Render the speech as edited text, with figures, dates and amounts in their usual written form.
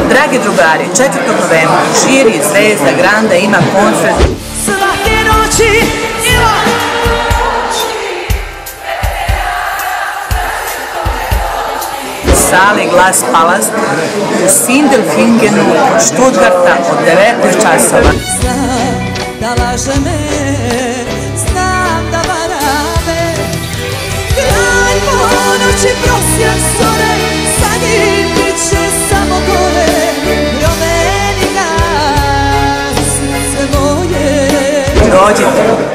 Dragi drugari, 4. novembra žiri Zvezda Granda ima koncert svake noći u sali Glas Palast u Sindelfingenu od Stuttgarta od 19 časova. Znam da laže me, znam da vara me, kraj ponoći prosjak zore, sa njim bit će samo gore, promeni ga srce moje. Dođite.